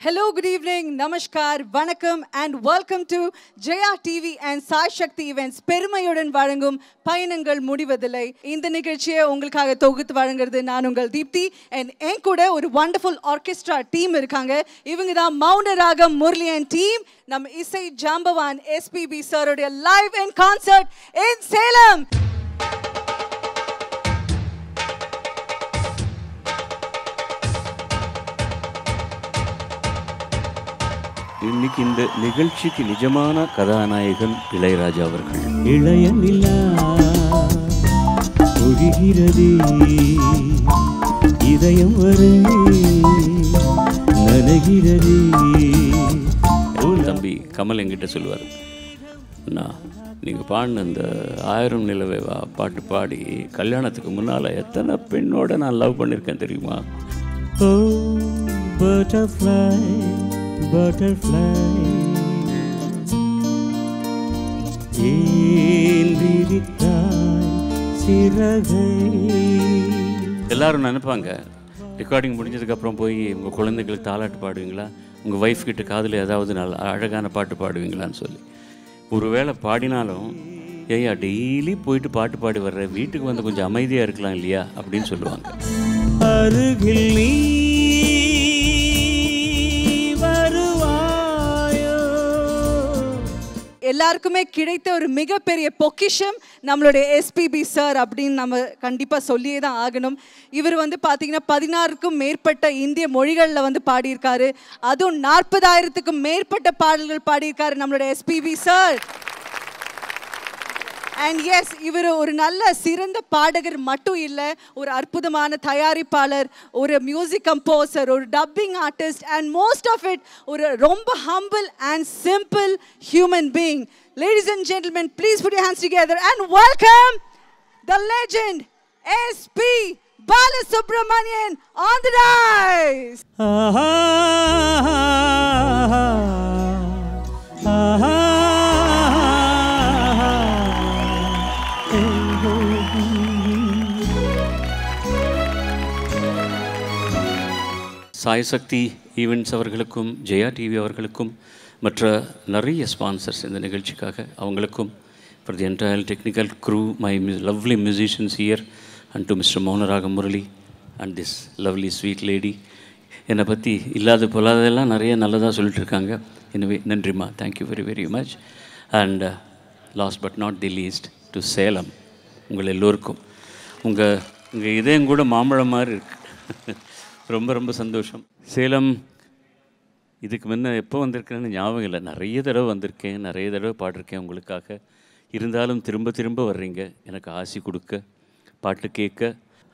Hello, good evening, namaskar, vanakkam and welcome to Jaya TV and Sai Shakti events. பெருமையுடன் வழங்கும் பயணங்கள் முடிவதில்லை. இந்த நிகழ்ச்சியை உங்களுக்காக தொகுத்து வழங்குறது நான் உங்கள் தீப்தி and என் கூட ஒரு wonderful orchestra team இருக்காங்க. இவங்க தான் மௌன ராகம் முரளி and team. நம்ம இசை ஜாம்பவான் S.P.B சாரோட live in concert in Salem. இன்னைக்கு இந்த நிகழ்ச்சிக்கு நிஜமான கதாநாயகன் இளையராஜா அவர்கள். இளைய நிலா ஒழுகிறது இதயம் வரை நனைகிறது. தம்பி கமல் என்கிட்ட சொல்லுவார், அண்ணா நீங்கள் பாடின இந்த 1000 நிலவே வா பாட்டு பாடி கல்யாணத்துக்கு முன்னால் எத்தனை பெண்ணோட நான் லவ் பண்ணியிருக்கேன் தெரியுமா? ஓ பட்டர்ஃப்ளை butterfly எல்லாரும் நினைப்பாங்க ரெக்கார்டிங் முடிஞ்சதுக்கப்புறம் போய் உங்கள் குழந்தைகளுக்கு தாலாட்டு பாடுவீங்களா, உங்கள் ஒய்ஃப் கிட்ட காதில் ஏதாவது நல்ல அழகான பாட்டு பாடுவீங்களான்னு சொல்லி. ஒருவேளை பாடினாலும் ஏயா டெய்லி போயிட்டு பாட்டு பாடி வர்ற, வீட்டுக்கு வந்து கொஞ்சம் அமைதியாக இருக்கலாம் இல்லையா அப்படின்னு சொல்லுவாங்க. அருகில் எல்லாருக்குமே கிடைத்த ஒரு மிகப்பெரிய பொக்கிஷம் நம்மளுடைய S.P.B சார் அப்படின்னு நம்ம கண்டிப்பாக சொல்லியே தான் ஆகணும். இவர் வந்து பார்த்தீங்கன்னா 16க்கும் மேற்பட்ட இந்திய மொழிகளில் வந்து பாடியிருக்காரு. அதுவும் 40,000க்கும் மேற்பட்ட பாடல்கள் பாடியிருக்காரு நம்மளுடைய S.P.B சார். அண்ட் எஸ், இவர் ஒரு நல்ல சிறந்த பாடகர் மட்டும் இல்லை, ஒரு அற்புதமான தயாரிப்பாளர், ஒரு மியூசிக் கம்போசர், ஒரு dubbing artist and most of it ஒரு ரொம்ப humble and simple human being. Ladies and gentlemen, please put your hands together and welcome the legend S.P. Balasubrahmanyam on the rise. Sai Shakti events அவர்களுக்கும் Jaya TV அவர்களுக்கும் மற்ற நிறைய sponsors இந்த நிகழ்ச்சிக்காக அவங்களுக்கும் for the entire technical crew, my lovely musicians here and to mister Mounaragam Murali and this lovely sweet lady. என்னை பற்றி இல்லாத பொல்லாததெல்லாம் நிறைய நல்லதாக சொல்லிட்டு இருக்காங்க. எனவே நன்றிம்மா, thank you very very much. And last but not the least to Salem. உங்கள் எல்லோருக்கும் உங்கள் இதயம் கூட மாம்பழம் மாதிரி இருக்குது. ரொம்ப ரொம்ப சந்தோஷம். சேலம் இதுக்கு முன்ன எப்போ வந்திருக்கேன்னு ஞாபகம் இல்லை. நிறைய தடவை வந்திருக்கேன், நிறைய தடவை பாடிருக்கேன் உங்களுக்காக. இருந்தாலும் திரும்ப திரும்ப வர்றீங்க எனக்கு ஆசி கொடுக்க, பாட்டு கேட்க.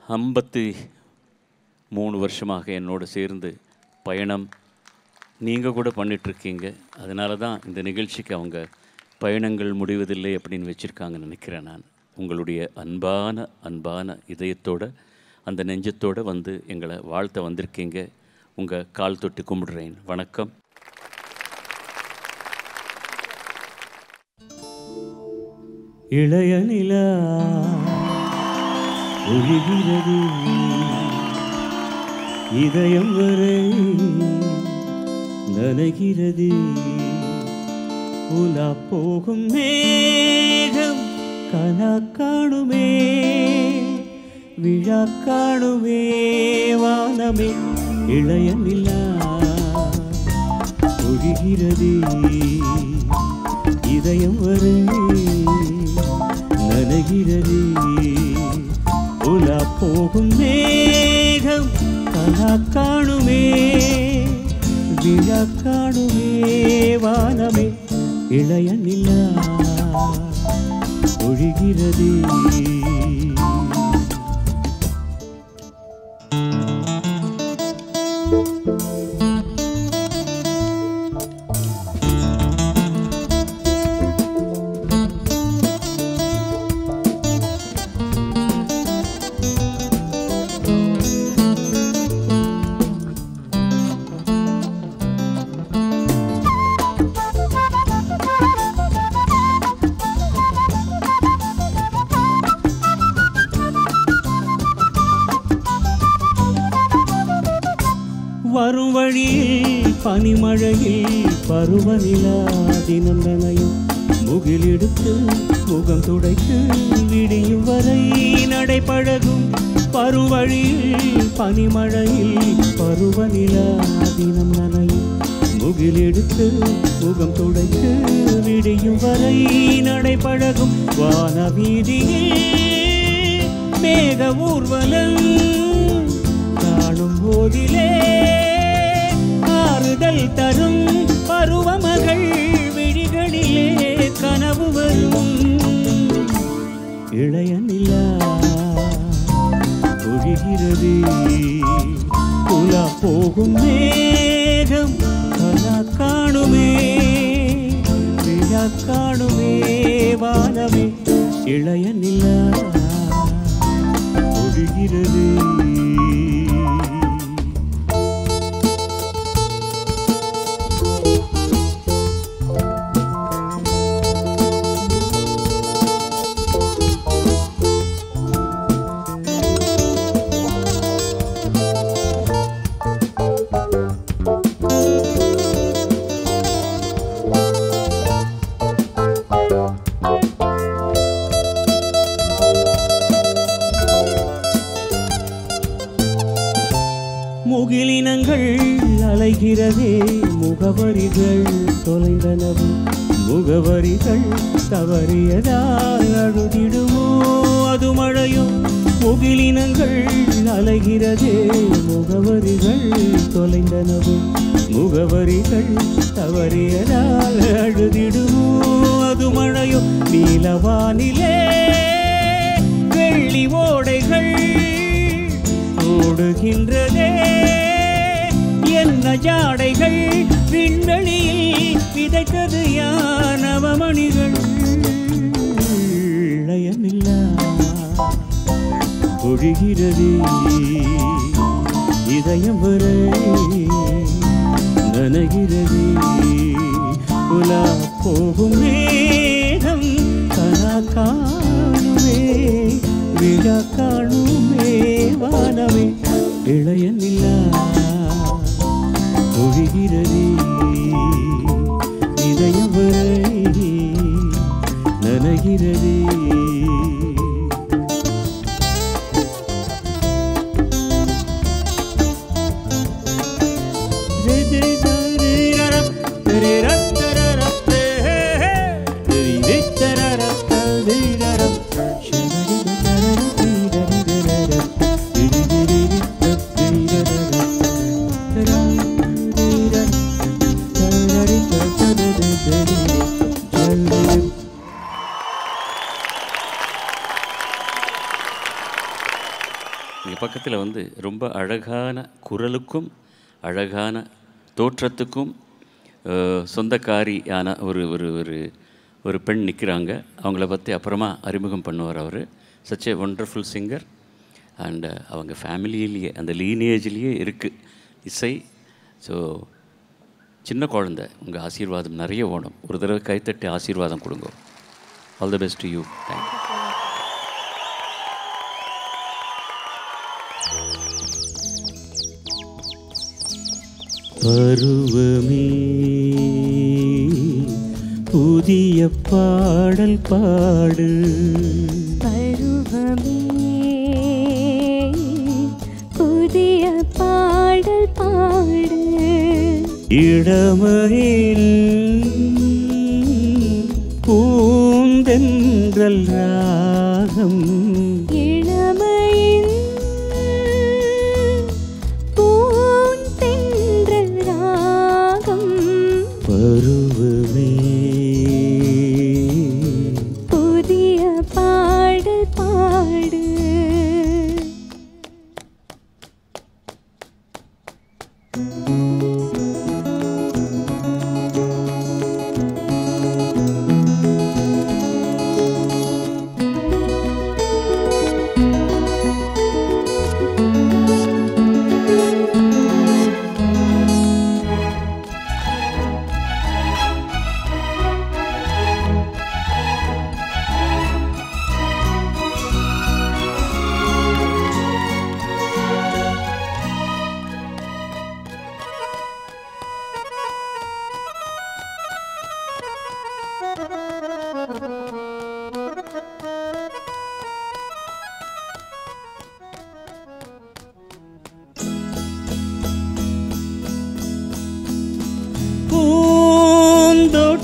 53 வருஷமாக என்னோடு சேர்ந்து பயணம் நீங்கள் கூட பண்ணிகிட்ருக்கீங்க. அதனால தான் இந்த நிகழ்ச்சிக்கு அவங்க பயணங்கள் முடிவதில்லை அப்படின்னு வச்சுருக்காங்கன்னு நினைக்கிறேன். நான் உங்களுடைய அன்பான அன்பான இதயத்தோட அந்த நெஞ்சத்தோடு வந்து எங்களை வாழ்த்த வந்திருக்கீங்க. உங்கள் கால் தொட்டு கும்பிடுறேன். வணக்கம். இளைய நிலா ஒழுகிறது இதயம் வரை நனைகிறது. உலா போகும் மேகம் கனா காணுமே, விழா காணுமே வானமே. இளைய நிலா ஒழுகிறது இதயம் வரை நனைகிறது. உலா போகும் மேகம் கனா காணுமே, விழா காணுமே வானமே. இளைய நிலா ஒழுகிறது. பனிமழையில் பருவநிலா தினம் நனையும் முகிலெடுத்து முகம் துடைத்து விடியும் வரை நடைபழகும் பருவழியில் பனிமழையில் பருவநிலா தினம் நனையும் முகிலெடுத்து முகம் துடைத்து விடியும் வரை நடைபழகும் வானவீதியில் மேக ஊர்வலம் காணும் போதிலே ஆறுதல் தரும் பருவமகள் விழிகளிலே கனவு வரும் இளைய நிலா ஒழிகிறது உலா போகும் மேகம் கலா காணுமே விழா காணுமே வானமே இளைய நிலா ஒழிகிறது முகிலினங்கள் அலைகிறதே முகவரிகள் தொலைந்தனவும் முகவரிகள் தவறியதால் அழுதிடுமோ அது மழையும் முகிலினங்கள் அலைகிறதே முகவரிகள் தொலைந்தனவும் முகவரிகள் தவறியதால் அழுதிடுமோ அது மழையும் நீலவானிலே வெள்ளி ஓடைகள் ஓடுகின்றதே என்ன ஜாடைகள் விண்வெளியில் விதைத்தது யார் நவமணிகள் இளையமில்லா ஒழிகிறது இதயம் வரை நனைகிறது உலா போகும் மேகம் கலா காணுமே விழா காணுமே வானமே இளைய நிலா ஒழிகிறது இதயம் வரை நனைகிறது பக்கத்தில் வந்து ரொம்ப அழகான குரலுக்கும் அழகான தோற்றத்துக்கும் சொந்தக்காரியான ஒரு ஒரு ஒரு ஒரு பெண் நிற்கிறாங்க. அவங்கள பற்றி அப்புறமா அறிமுகம் பண்ணுவார் அவர். Such a wonderful singer and அவங்க ஃபேமிலியிலேயே அந்த லீனேஜ்லேயே இருக்குது இசை. ஸோ சின்ன குழந்தை, உங்கள் ஆசீர்வாதம் நிறைய வேணும். ஒரு தடவை கைத்தட்டி ஆசீர்வாதம் கொடுங்க. All the best to you. Thank you. பருவமே புதிய பாடல் பாடு, பருவமே புதிய பாடல் பாடு, இளமையில் பூந்தென்றல் ராகம், இளமையில் பூந்தென்றல் ராகம், பருவமே புதிய பாடல் பாடு.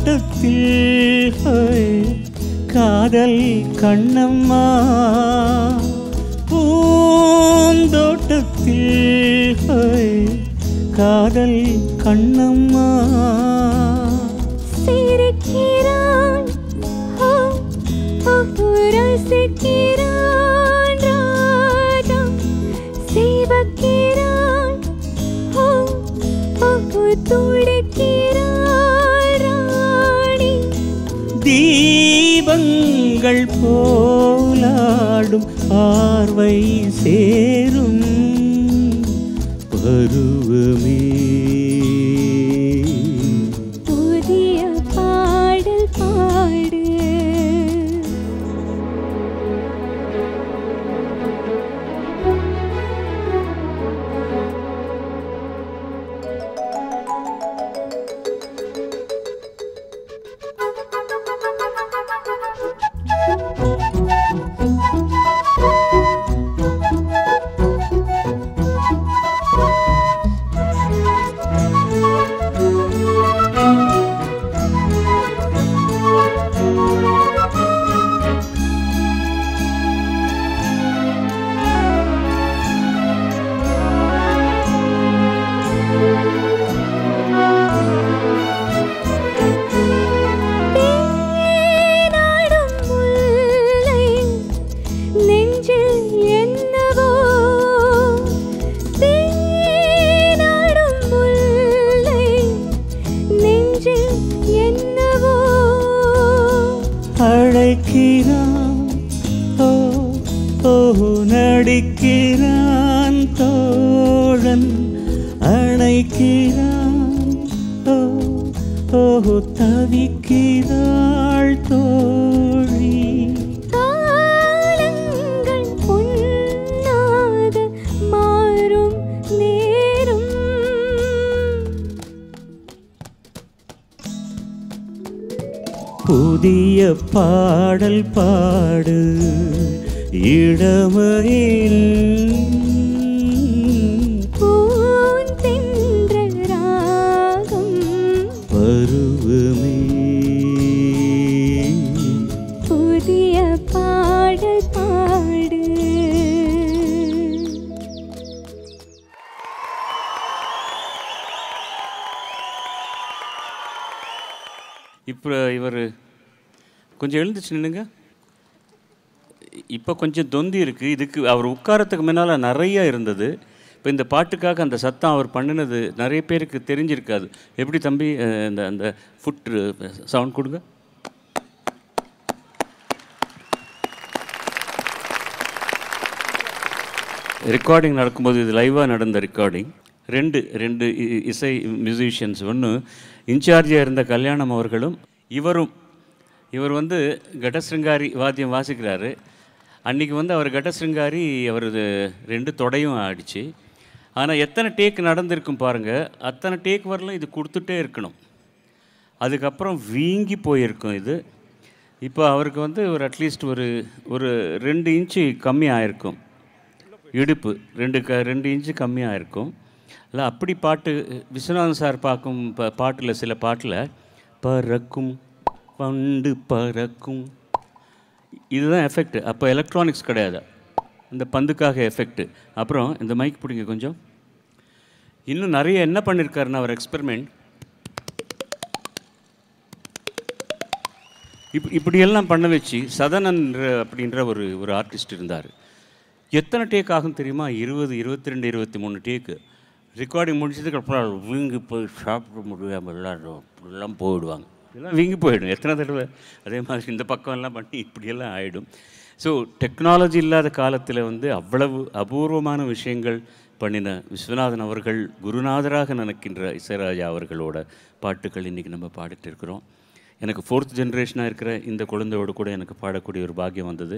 பூந்தோட்டத்தில் காதல் கண்ணம்மா பூந்தோட்டத்தில் காதல் கண்ணம்மா சிரிக்கிறான் ரசிக்கிறான் ராஜா சிவக்கிறான் துடிக்கிறான் ராணி தீபங்கள் போலாடும் பார்வை சேரும் பருவமே புதிய பாடல் பாடு நடிக்கிறான் தோழன் அணைக்கிறான் தவிக்கிறாள் தோழி காலங்கள் பொன்னாக மாறும் நேரம் புதிய பாடல் பாடு இடமையில் பூந்தென்றல் ராகம் பருவமே புதிய பாடல் பாடு இப்போ இவர் கொஞ்சம் எழுந்துச்சு நின்னுங்க. இப்போ கொஞ்சம் தொந்தி இருக்குது. இதுக்கு அவர் உட்காரத்துக்கு முன்னால் நிறையா இருந்தது. இப்போ இந்த பாட்டுக்காக அந்த சத்தம் அவர் பண்ணினது நிறைய பேருக்கு தெரிஞ்சிருக்காது. எப்படி தம்பி அந்த அந்த ஃபுட் சவுண்ட் கொடுங்க. ரெக்கார்டிங் நடக்கும்போது இது லைவாக நடந்த ரெக்கார்டிங். ரெண்டு இசை மியூசிஷியன்ஸ், ஒன்று இன்சார்ஜாக இருந்த கல்யாணம் அவர்களும் இவர் வந்து கடசிருங்காரி வாத்தியம் வாசிக்கிறாரு. அன்றைக்கி வந்து அவர் கடசிருங்காரி அவரது 2 தொடையும் ஆடிச்சு. ஆனால் எத்தனை டேக் நடந்திருக்கும் பாருங்கள். அத்தனை டேக் வரலாம் இது கொடுத்துட்டே இருக்கணும். அதுக்கப்புறம் வீங்கி போயிருக்கும் இது. இப்போ அவருக்கு வந்து ஒரு அட்லீஸ்ட் ஒரு 2 இன்ச்சு கம்மியாயிருக்கும். இடுப்பு 2 இன்ச்சு கம்மியாயிருக்கும். இல்லை அப்படி பாட்டு விஸ்வநாதன் சார் பார்க்கும் பாட்டில் சில பாட்டில் பறக்கும் பண்டு பறக்கும் இதுதான் எஃபெக்ட். அப்போ எலக்ட்ரானிக்ஸ் கிடையாது, இந்த பந்துக்காக எஃபெக்ட். அப்புறம் இந்த மைக் பிடிங்க கொஞ்சம். இன்னும் நிறைய என்ன பண்ணியிருக்காருன்னா அவர் எக்ஸ்பெரிமெண்ட் இப்படியெல்லாம் பண்ண வச்சு சதனன் அப்படின்ற ஒரு ஆர்டிஸ்ட் இருந்தார். எத்தனை டேக் ஆகும் தெரியுமா? 20, 22, 23 டேக்கு. ரெக்கார்டிங் முடிச்சதுக்கு அப்புறம் வீங்கி போய் சாப்பிட முடியாமல் எல்லாம் போயிடுவாங்க. இதெல்லாம் வீங்கி போயிடும் எத்தனை தடவை. அதே மாதிரி இந்த பக்கம்லாம் பண்ணி இப்படியெல்லாம் ஆகிடும். ஸோ டெக்னாலஜி இல்லாத காலத்தில் வந்து அவ்வளவு அபூர்வமான விஷயங்கள் பண்ணின விஸ்வநாதன் அவர்கள் குருநாதராக நினைக்கின்ற இசைராஜா அவர்களோட பாட்டுகள் இன்றைக்கி நம்ம பாடிட்டு இருக்கிறோம். எனக்கு 4th ஜென்ரேஷனாக இருக்கிற இந்த குழந்தையோடு கூட எனக்கு பாடக்கூடிய ஒரு பாக்கியம் வந்தது.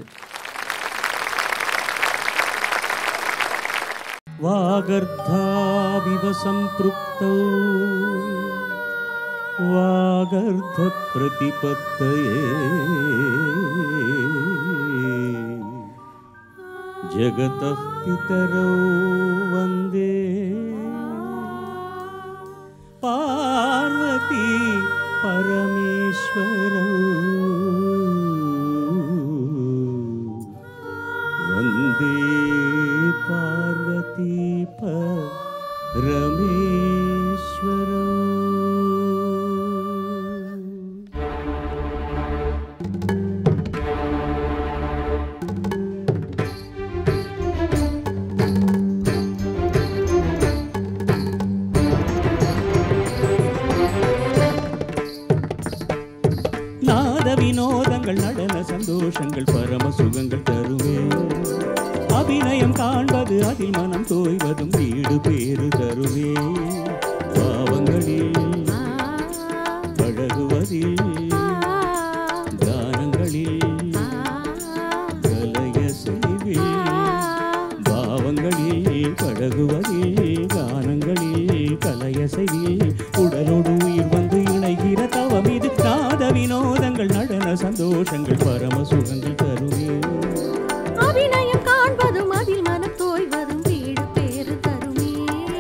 வாகர்த்தாவிவ சம்பிருக்தௌ வாகர்த்த பிரதிபத்தயே ஜகதः பிதரௌ வந்தே பார்வதி பரமேஸ்வரௌ. वन्दे पार्वती परमेश्वरौ வினோதங்கள் நடன சந்தோஷங்கள் பரம சுகங்கள் தருவே அபிநயம் காண்பது அதில் மனம் தோய்வதும் வீடு பேறு தருவே பாவங்களில் பழகுவதில் கானங்களில் கலைய செய்வில் பாவங்களில் பழகுவதில் கானங்களில் கலைய செய்வில் உடலோடு உயிர் வந்து இணைகிற தவம் இது நாத வினோதங்கள் நடன சந்தோஷங்கள் பரம சுகங்கள் தருவே அபிநயம் காண்பதும் அதில் மனம் தோய்வதும் வீடு பேறு தருமே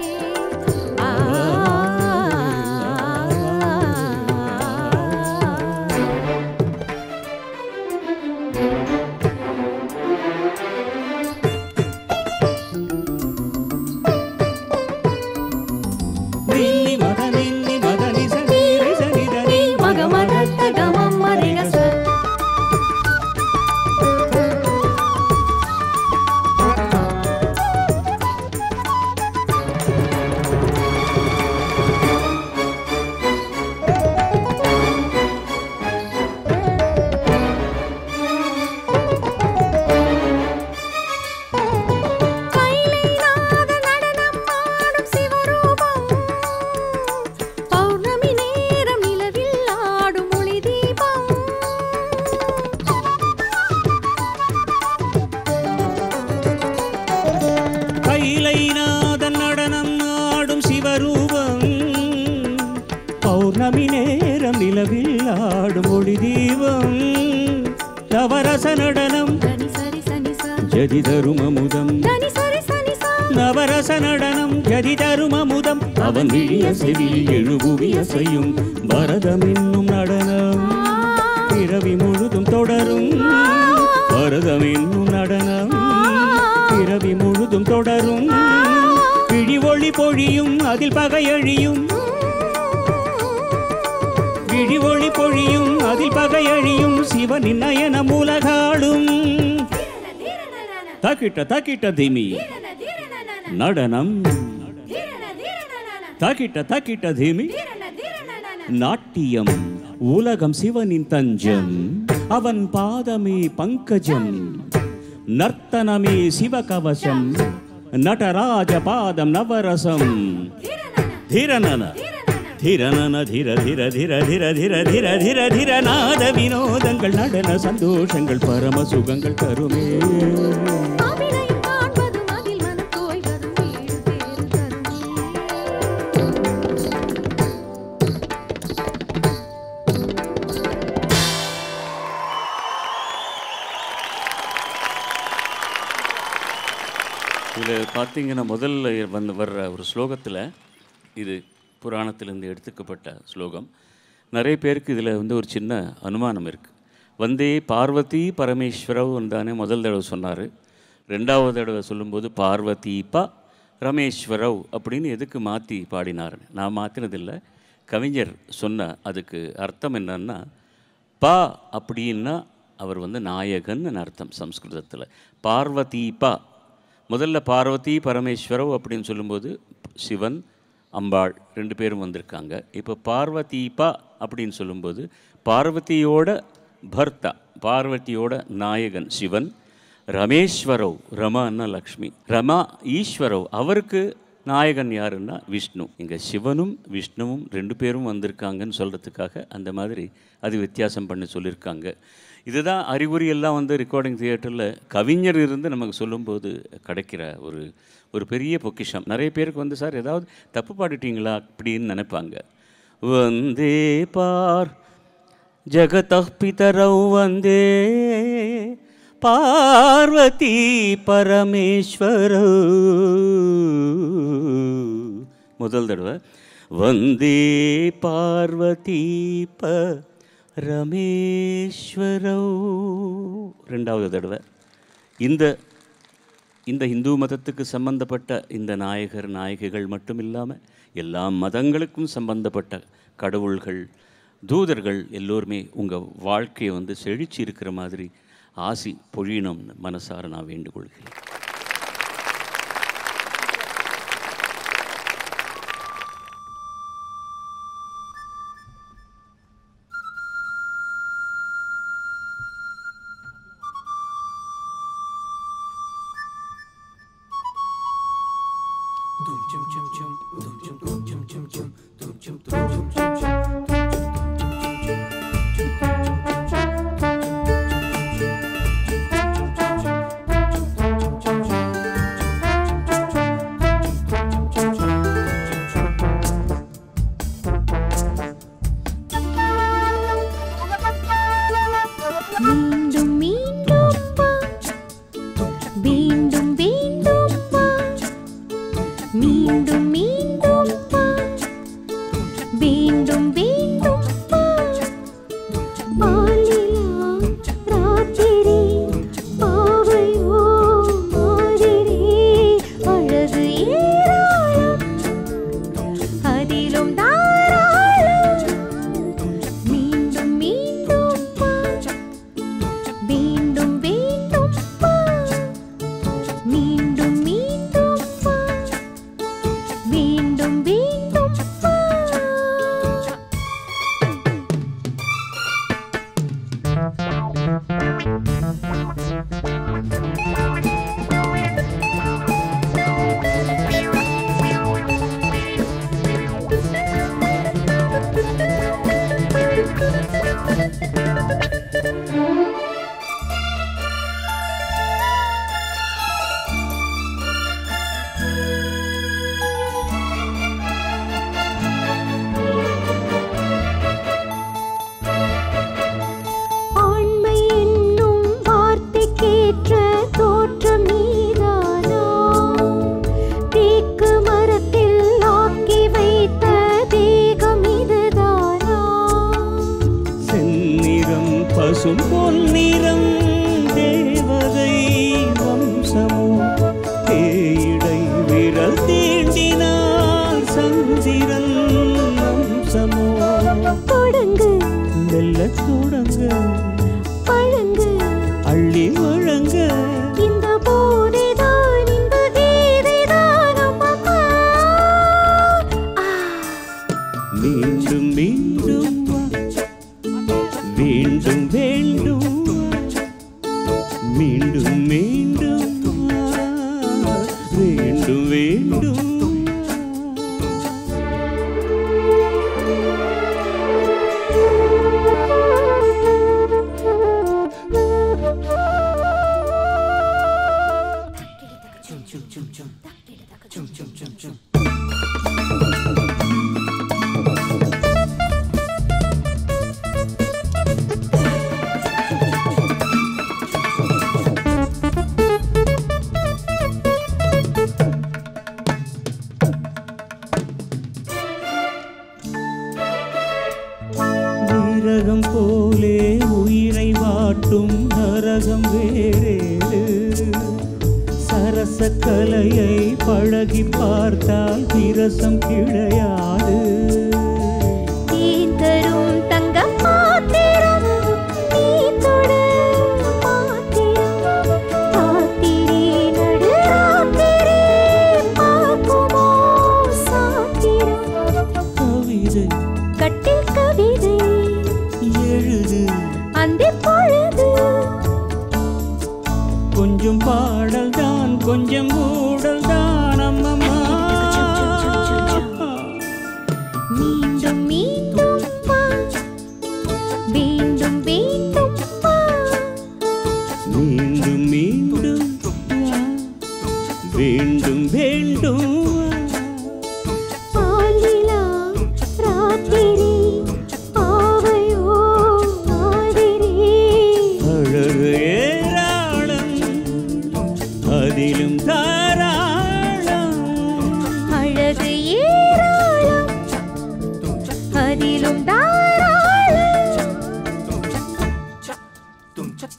நவரச நடனம் ஜதி தரும் அமுதம் அவன் விழிய செவியில் எழுபுவிய செய்யும் பரதம் என்னும் நடனம் பிறவி முழுதும் தொடரும் பரதம் என்னும் நடனம் பிறவி முழுதும் தொடரும் விழி ஒளி பொழியும் அதில் பகையழியும் விழி ஒளி பொழியும் அதில் பகையழியும் சிவனின் நயனம் உலகாடும் தக்கிட்ட தக்கிட்ட திமி நடனம் தக்கிட்ட தக்கிட்ட திமி நாட்டியம் உலகம் சிவனின் தஞ்சம் அவன் பாதமே பங்கஜம் நர்த்தனமே சிவகவசம் நடராஜ பாதம் நவரசம் தீரனன தீரனன தீர தீர தீர தீர தீர தீர தீர தீர நாத வினோதங்கள் நடன சந்தோஷங்கள் பரம சுகங்கள் தருமே இதில் பார்த்தீங்கன்னா முதல்ல வர்ற ஒரு ஸ்லோகத்தில் இது புராணத்திலேருந்து எடுத்துக்கப்பட்ட ஸ்லோகம். நிறைய பேருக்கு இதில் ஒரு சின்ன அனுமானம் இருக்குது. வந்தே பார்வதி பரமேஸ்வரவ் தானே முதல் தடவை சொன்னார். ரெண்டாவது தடவை சொல்லும்போது பார்வதி ரமேஸ்வரவ் அப்படின்னு எதுக்கு மாற்றி பாடினார்? நான் மாற்றினதில்லை, கவிஞர் சொன்ன அதுக்கு அர்த்தம் என்னன்னா, பா அப்படின்னா அவர் நாயகன் அர்த்தம் சம்ஸ்கிருதத்தில். பார்வதி முதல்ல பார்வதி பரமேஸ்வரவ் அப்படின்னு சொல்லும்போது சிவன் அம்பாள் ரெண்டு பேரும் வந்திருக்காங்க. இப்போ பார்வதி அப்படின்னு சொல்லும்போது பார்வதியோட பர்த்தா, பார்வதியோட நாயகன் சிவன், ரமேஸ்வரவ் ரமான்னா லக்ஷ்மி, ரமா ஈஸ்வரவ் அவருக்கு நாயகன் யாருன்னா விஷ்ணு. இங்கே சிவனும் விஷ்ணுவும் ரெண்டு பேரும் வந்திருக்காங்கன்னு சொல்கிறதுக்காக அந்த மாதிரி அது வித்தியாசம் பண்ணி சொல்லியிருக்காங்க. இதுதான் அறிகுறி எல்லாம் ரெக்கார்டிங் தியேட்டரில் கவிஞர் இருந்து நமக்கு சொல்லும்போது கிடைக்கிற ஒரு பெரிய பொக்கிஷம். நிறைய பேருக்கு சார் ஏதாவது தப்பு பாடிட்டீங்களா அப்படின்னு நினைப்பாங்க. வந்தே பார் ஜகதः பிதரௌ வந்தே பார்வதி பரமேஸ்வரௌ. முதல் தடவை வந்தே பார்வதி ரமேஸ்வரவ். ரெண்டாவது தடவை இந்த இந்து மதத்துக்கு சம்பந்தப்பட்ட இந்த நாயகர் நாயகிகள் மட்டும் இல்லாமல் எல்லா மதங்களுக்கும் சம்பந்தப்பட்ட கடவுள்கள் தூதர்கள் எல்லோருமே உங்கள் வாழ்க்கையை செழிச்சு இருக்கிற மாதிரி ஆசி பொழியணும்னு மனசார நான் வேண்டுகொள்கிறேன்.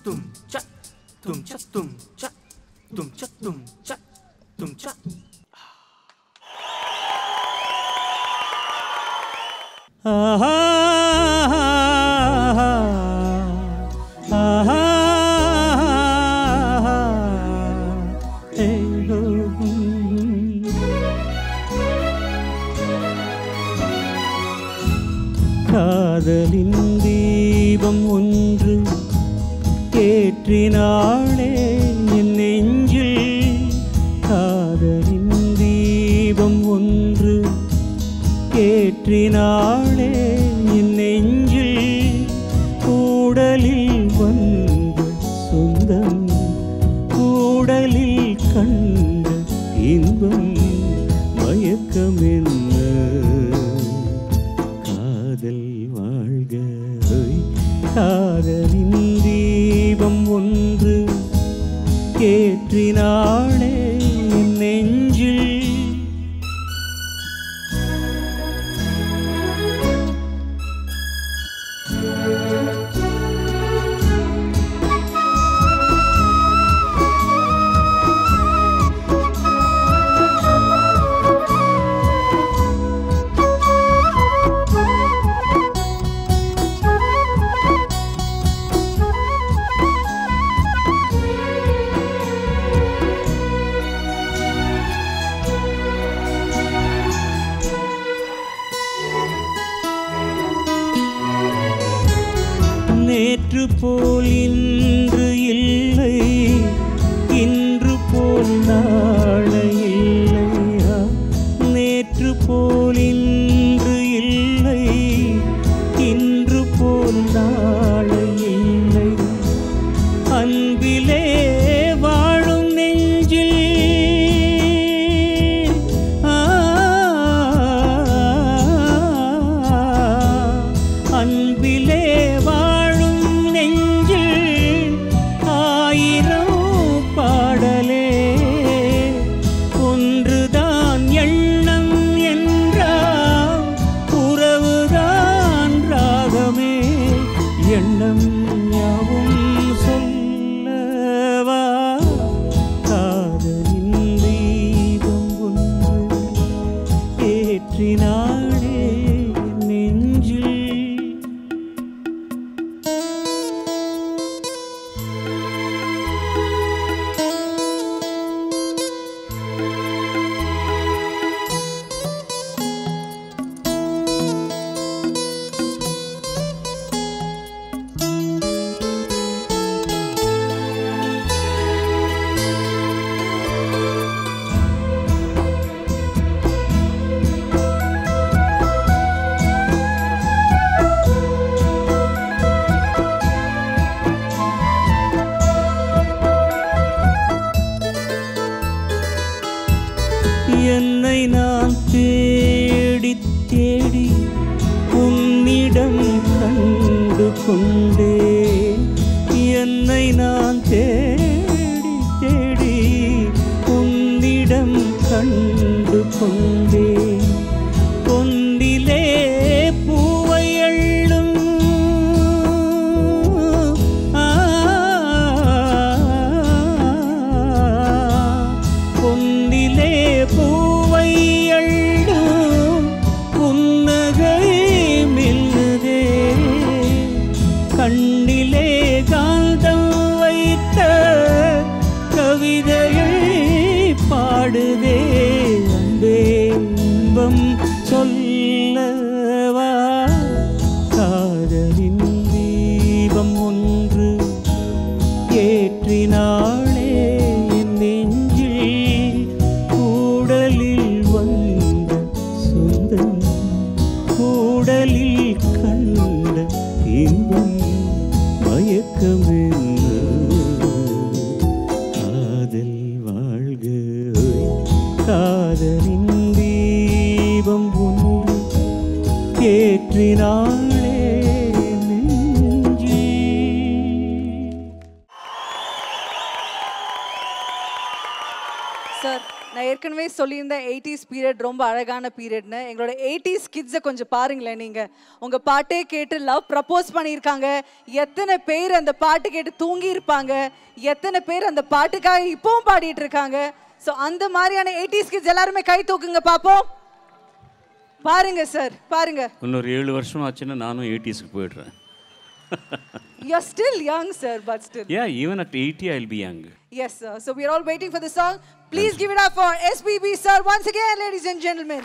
tum cha tum cha tum cha tum cha tum cha tum cha. காதலின் தீபம் ஒன்று ஏற்றினாளே என் நெஞ்சில். காதலின் தீபம் ஒன்று ஏற்றினாளே என் நெஞ்சில். கூடலில் வந்த சொந்தம் கூடலில் கண்ட இன்பம் மயக்கம் என்ன காதல் வாழ்க. காதலின் தீபம் ஒன்று ஏற்றினாளே என் நெஞ்சில். நேற்று போல் இன்று இல்லை, இன்று போல் நாளை இல்லை. நேற்று போல் இன்று இல்லை, இன்று போல் நாளை இல்லை. அன்பிலே வாழும் நெஞ்சில் அன்பிலே என்னை நான் தேடி தேடி உன்னிடம் கண்டு கொண்டேன். என்னை நான் தேடி தேடி உன்னிடம் கண்டு கொண்டேன். பொன்னிலே பூவை அள்ளும் பொன்னிலே பூவை அள்ளும் புன்னகை மில்லுதே. கண்ணிலே காந்தம் வைத்த கவிதையை பாடுதே. அன்பே இன்பம் சொல்லவா. காதலின் தீபம் ஒன்று ஏற்றினாளே என் நெஞ்சில். கூடலில் வந்த சொந்தம் கூடலில் கண்ட இன்பம் மயக்கம் என்ன காதல் வாழ்க. காதலின் தீபம் ஒன்று ஏற்றினாளே நெஞ்சில். சார், நான் ஏற்கனவே சொல்லியிருந்தேன் 80s பீரியட் ரொம்ப அழகான பீரியட்னு. எங்களோட 80s கிட்ஸை கொஞ்சம் பாருங்களேன். நீங்கள் உங்கள் பாட்டே கேட்டு லவ் ப்ரப்போஸ் பண்ணியிருக்காங்க. எத்தனை பேர் அந்த பாட்டு கேட்டு தூங்கி இருப்பாங்க, எத்தனை பேர் அந்த பாட்டுக்காக இப்போவும் பாடிட்டு இருக்காங்க. ஸோ அந்த மாதிரியான 80s கிட்ஸ் எல்லாருமே கை தூக்குங்க பார்ப்போம். பாருங்க சார், பாருங்க. இன்னொரு 7 வருஷம் ஆச்சுன்னா நானும் 80ஸ்க்கு போயிடுறேன். You're still young, sir, but still. Yeah, even at 80, I'll be young. Yes, sir. So we are all waiting for the song. Please give it up for S.P.B, sir, once again, ladies and gentlemen.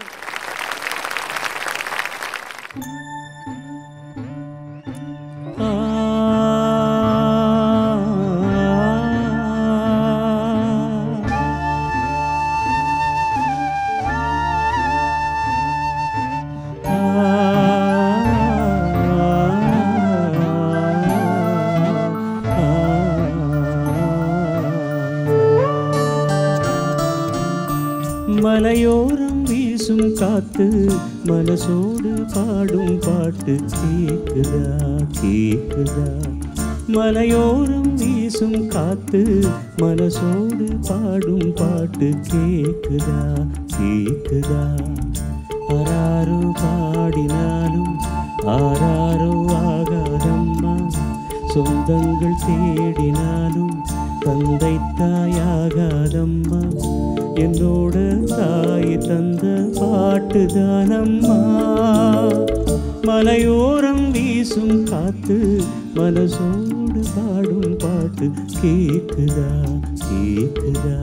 மலையோரம் வீசும் காத்து மனசோடு பாடும் பாட்டு கேக்குதா கேக்குதா. மலையோரம் வீசும் காத்து மனசோடு பாடும் பாட்டு கேக்குதா கேக்குதா. ஆராரோ பாடினாலும் ஆராரோ ஆகாதம்மா, சொந்தங்கள் தேடினாலும் தந்தை தாயாகாதம்மா. என்னோட தாய் தந்த பாட்டுதானம்மா. மலையோரம் வீசும் காத்து மனசோடு பாடும் பாட்டு கேக்குதா கேக்குதா.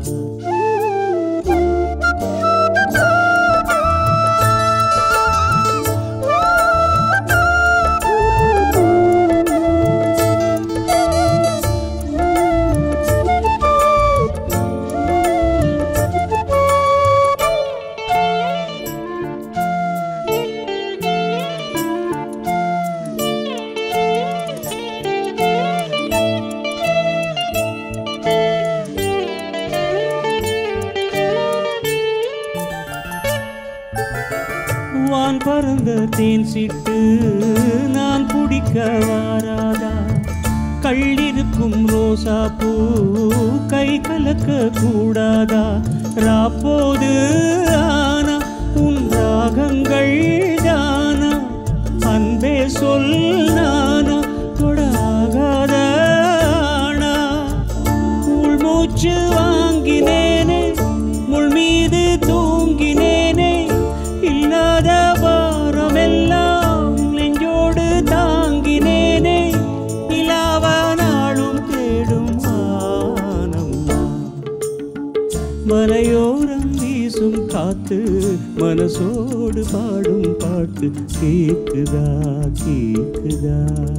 பறந்த தேன் சிட்டு நான் குடிக்க வாராதா. கள்ளிருக்கும் ரோசா பூ கை கலக்க கூடாதா. ராப்போது ஆனா உன் ராகங்கள் தானா, அன்பே சொல் நானா தொடாகாத ஆனா. உள்மூச்சு வாங்கினேனே முள் மீது தூங்கினேனே, இல்லாத பாரமெல்லாம் நெஞ்சோடு தாங்கினேனே. இலாவ நாளும் தேடும் ஆனம்மா. மலையோரம் வீசும் காத்து மனசோடு பாடும் பாட்டு கேக்குதா கேக்குதா.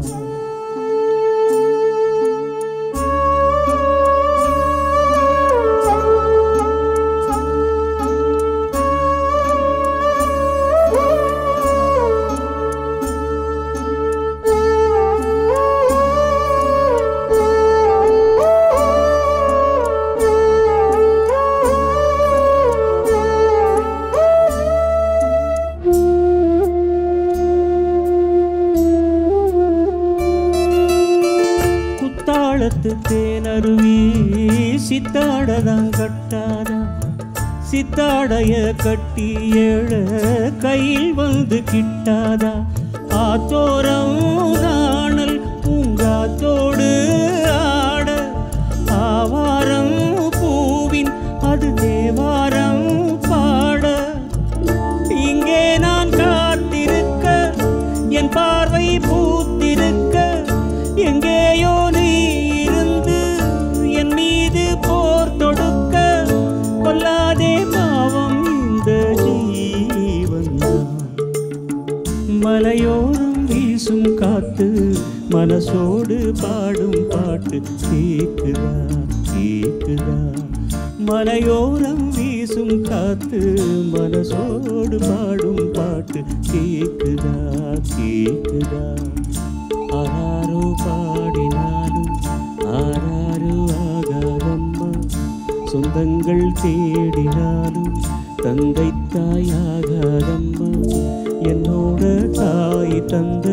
தேனருவி சித்தாடதான் கட்டாதா. சித்தாடைய கட்டி ஏழ கையில் வந்து கிட்டாதா. ஆத்தோரம் நாணல் பூங்காத்தோடு ஆட, ஆவாரம் பூவின் அது தேவாரம் பாட. இங்கே நான் காத்திருக்க என் பார்வை பூத்திருக்க, எங்கேயோ நீ இருந்து என் மீது போர் தொடுக்க. கொல்லாதே பாவம் இந்த ஜீவன். மலையோரம் வீசும் காத்து மனசோடு பாடும் பாட்டு கேக்குதா கேக்குதா. மலையோரம் வீசும் காத்து மனசோடு பாடும் பாட்டு கேக்குதா கேக்குதா. ஆராரோ பாடினாலும் ஆராரோ ஆகாதம்மா, சொந்தங்கள் தேடினாலும் தந்தை தாயாகாதம்மா. என்னோட தாய் தந்த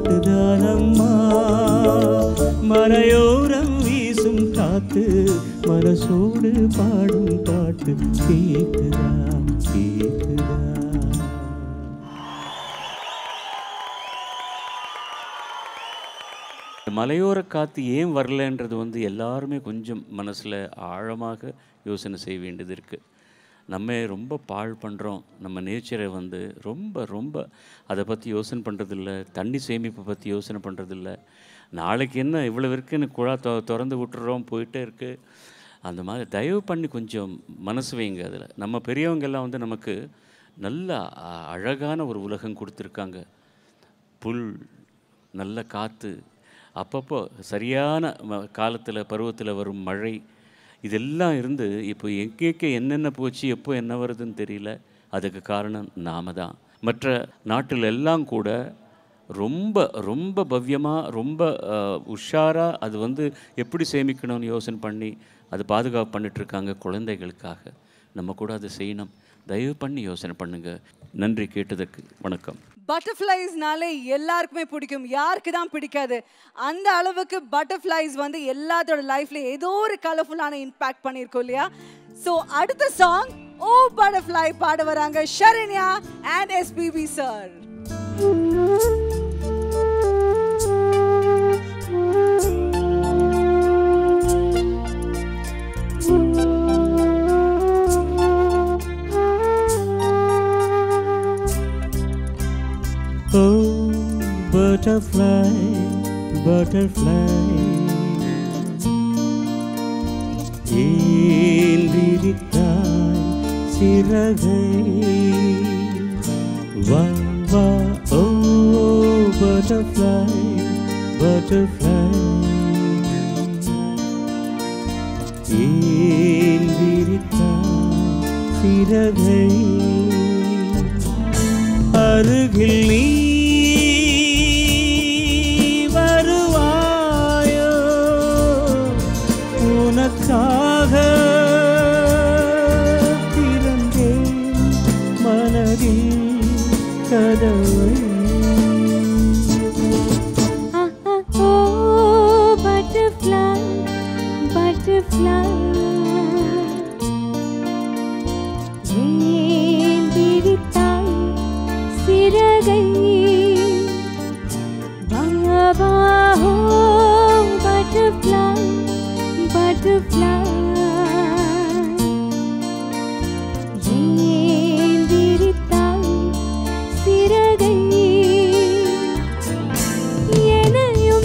பாட்டுதானம்மா. மலையோரம் வீசும் காத்து மனசோடு பாடும் பாட்டு கேக்குதா கேக்குதா. மலையோர காற்று ஏன் வரலன்றது வந்து எல்லாருமே கொஞ்சம் மனசில் ஆழமாக யோசனை செய்ய வேண்டியது இருக்குது. நம்ம ரொம்ப பாழ் பண்ணுறோம், நம்ம நேச்சரை வந்து ரொம்ப ரொம்ப அதை பற்றி யோசனை பண்ணுறதில்ல, தண்ணி சேமிப்பை பற்றி யோசனை பண்ணுறதில்ல. நாளைக்கு என்ன இவ்வளோ இருக்குன்னு குழா திறந்து விட்டுறோம், போயிட்டே இருக்குது. அந்த மாதிரி தயவு பண்ணி கொஞ்சம் மனசு வைங்க. அதில் நம்ம பெரியவங்கெல்லாம் வந்து நமக்கு நல்ல அழகான ஒரு உலகம் கொடுத்துருக்காங்க. புல், நல்ல காற்று, அப்பப்போ சரியான காலத்தில் பருவத்தில் வரும் மழை, இதெல்லாம் இருந்து இப்போ எங்கேக்க என்னென்ன போச்சு, எப்போ என்ன வருதுன்னு தெரியல. அதுக்கு காரணம் நாம தான். மற்ற நாட்டில் எல்லாம் கூட ரொம்ப ரொம்ப பவ்யமாக, ரொம்ப உஷாராக அது வந்து எப்படி சேமிக்கணும்னு யோசனை பண்ணி அது பாதுகாப்பு பண்ணிகிட்ருக்காங்க குழந்தைகளுக்காக. நம்ம கூட அதை செய்யணும். தயவு பண்ணி யோசனை பண்ணுங்கள். நன்றி, கேட்டதுக்கு வணக்கம். பட்டர்ஃப்ளைஸ்னாலே எல்லாருக்குமே பிடிக்கும், யாருக்கு தான் பிடிக்காது? அந்த அளவுக்கு பட்டர்ஃப்ளைஸ் வந்து எல்லாத்தோட லைஃப்ல ஏதோ ஒரு கலர்ஃபுல்லான இம்பாக்ட் பண்ணியிருக்கோம் இல்லையா? ஸோ அடுத்த சாங் ஓ பட்டர்ஃப்ளை பாட வராங்க Sharanya and S.P.B sir. Oh, butterfly, butterfly, ஏன் விரித்தாய் சிறகை? வா வா oh butterfly, butterfly, ஏன் விரித்தாய் சிறகை? அருகில் நீ வருவாயோ, உனக்காக திறந்தேன் மனதில் கதவை. Butterfly, butterfly, ஏன் விரித்தாய் சிறகை? பாபா ஹோ பட்டர்ஃப்ளை, பட்டர்ஃப்ளை, ஏன் விரித்தாய் சிறகை? என்னையும்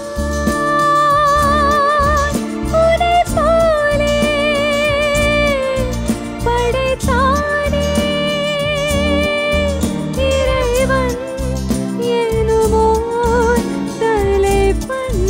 தான் உன்னை போலே படைத்தானே இறைவன் எனுமோ தலைவன்.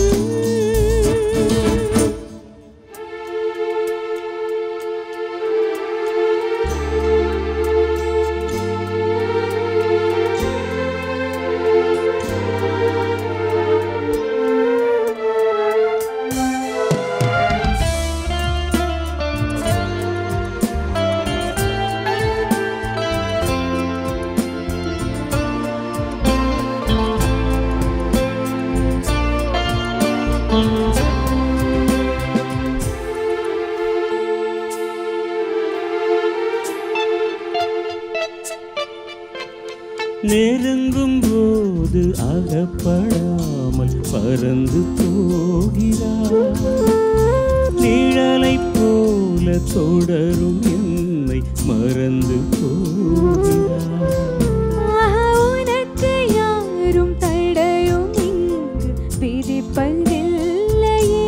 நெருங்கும் போது அகப்படாமல் பறந்து போகிறார். நிழலை போல தொடரும் என்னை மறந்து போகிறார். உனக்கு யாரும் தடையும் இங்கு விதிப்பதில்லையே.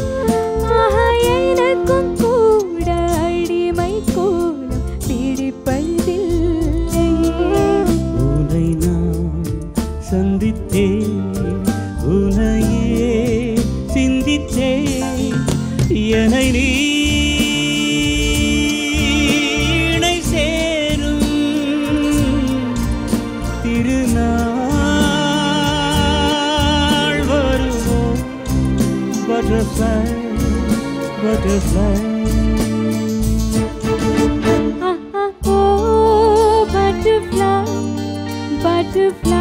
எனக்கும் கூட அடிமை கோலம் பிடிப்பதில்லையே. உன்னை நான் சந்தித்தேன், உன்னையே சிந்தித்தேன். என்னை நீ இணை சேரும் திருநாள் வருமோ? Butterfly, butterfly, oh butterfly, butterfly.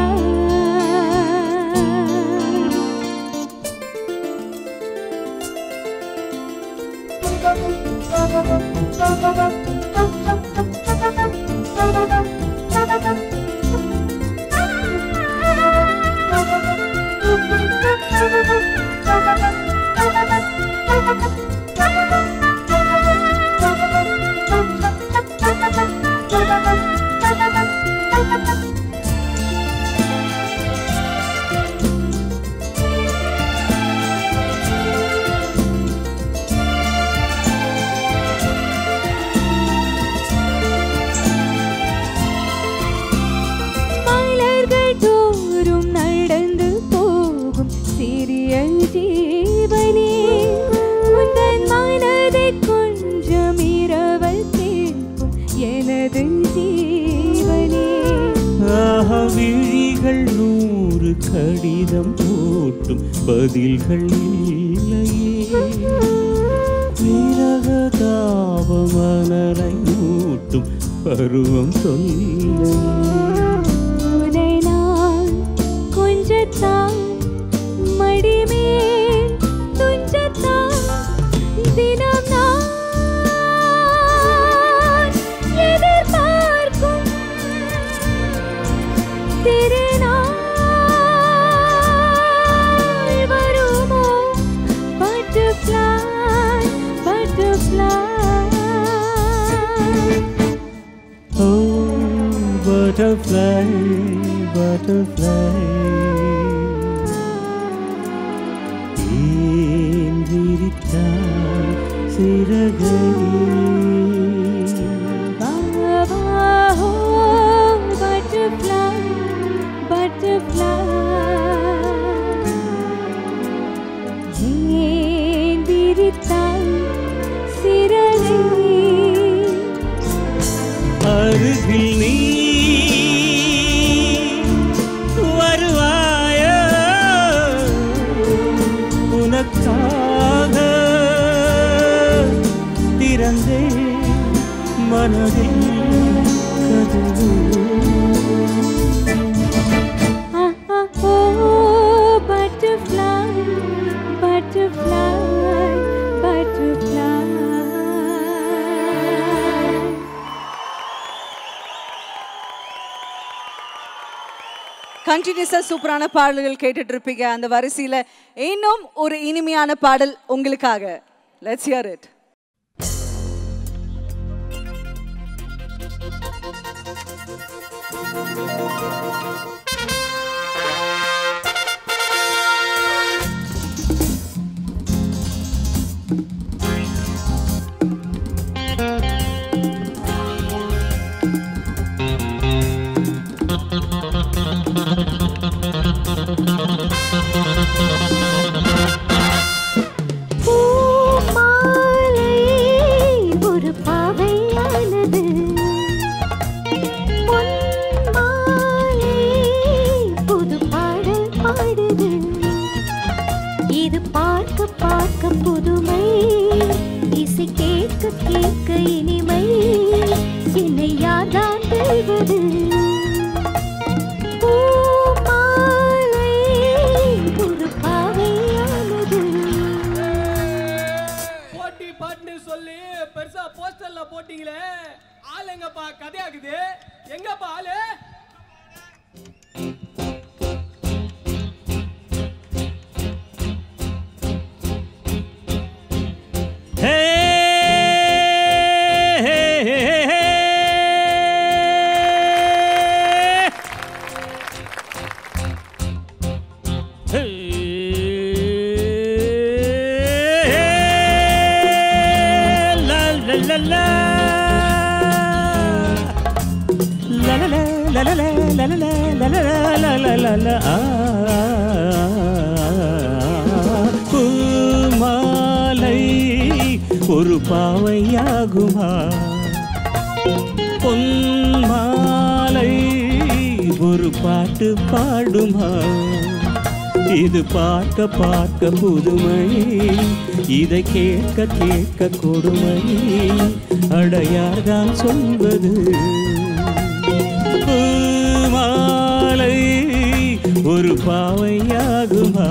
100 கடிதம் போட்டும் பதில்கள் இல்லையே. விரக தாபமலரை மூட்டும் பருவம் சொல்லையே. உனை நான் கொஞ்சத்தான் மடிமேல் துஞ்சத்தான் தினம் நான் எதிர்பார்க்கும் திருநாள் வருமோ. Butterfly, butterfly. Oh, butterfly, butterfly. ஏன் விரித்தாய் சிறகை? Oh, butterfly, butterfly. ஏன் விரித்தாய் சிறகை? அருகில் நீ வருவாயோ, உனக்காக திறந்தே மனதில் கதவு. Oh, butterfly, butterfly, butterfly. கண்டினியூஸா சூப்பரான பாடல்கள் கேட்டுட்டு இருப்பீங்க. அந்த வரிசையில இன்னும் ஒரு இனிமையான பாடல் உங்களுக்காக. Let's hear it. பூமாலை ஒரு பாவையாகுமா, பொன்மாலை ஒரு பாட்டு பாடுமா. இது பார்க்க பார்க்க புதுமை, இதை கேட்க கேட்க கொடுமை. அடையார்தான் சொல்வது பூமாலை ஒரு பாவையாகுமா.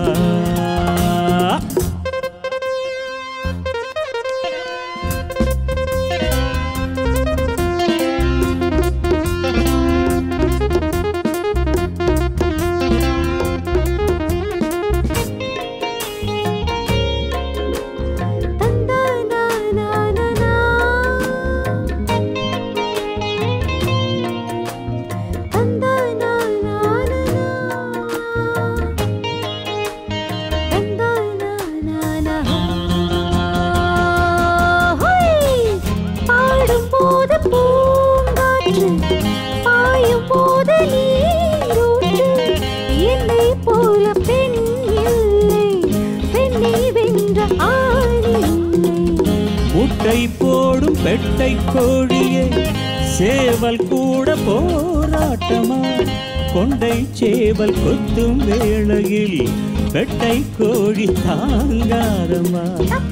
போடும் பெட்டை கோழியே சேவல் கூட போராட்டமா, கொண்டை சேவல் கொத்தும் வேளையில் வெட்டை கோழி தாங்காதம்மா.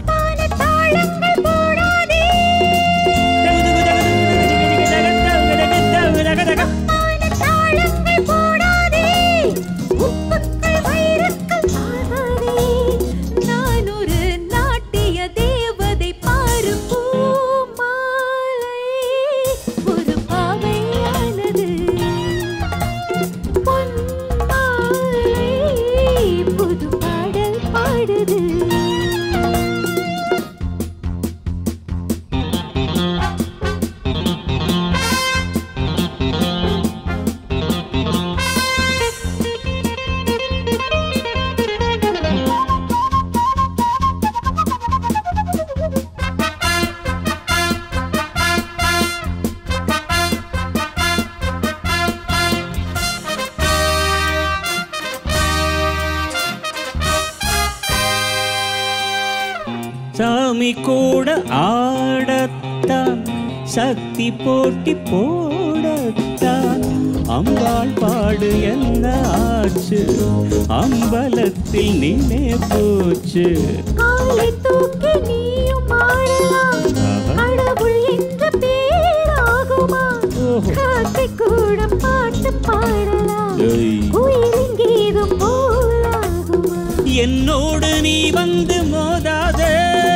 சாமி கூட ஆடத்தான் சக்தி போட்டி போடத்தான் அம்பாள் பாடு என்ன ஆச்சு அம்பலத்தில் நினை போச்சு. காலை தூக்கி நீயும் ஆடலாம் கடவுள் என்ற பேராகுமா காக்கை கூட பாட்டு பாடலாம் உயிரின் கீதம் போலாகுமா. என்னோடு நீ வந்து மோதாதே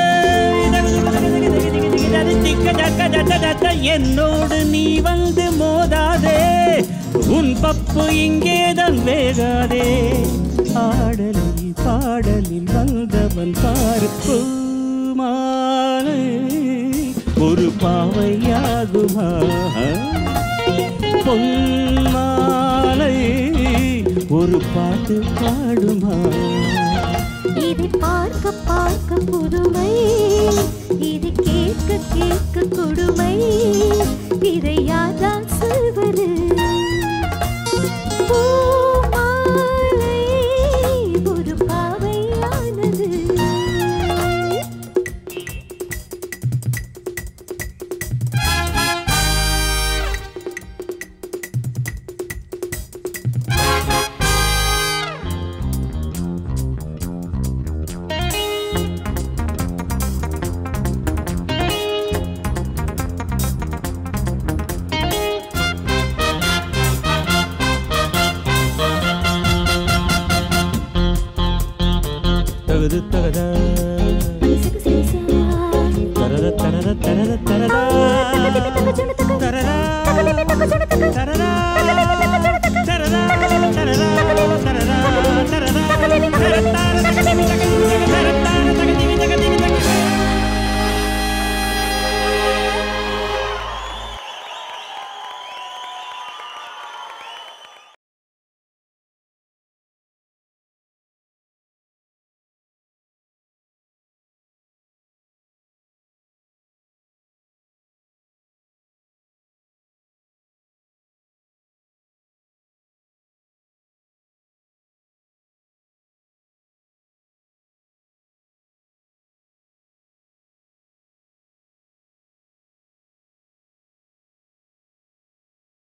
என்னோடு நீ வந்து மோதாதே உன் பப்பு இங்கேதான் வேகாதே. ஆடலில் பாடலில் வந்தவன் பாரு பூமாலை ஒரு பாவையாகுமா பொன்மாலை ஒரு பாட்டு பாடுமா. இது பார்க்க பார்க்க புதுமை இது கேட்க கேட்க கொடுமை இதை யாதான் சொல்வது. பூமாலை ஒரு பாவையானது.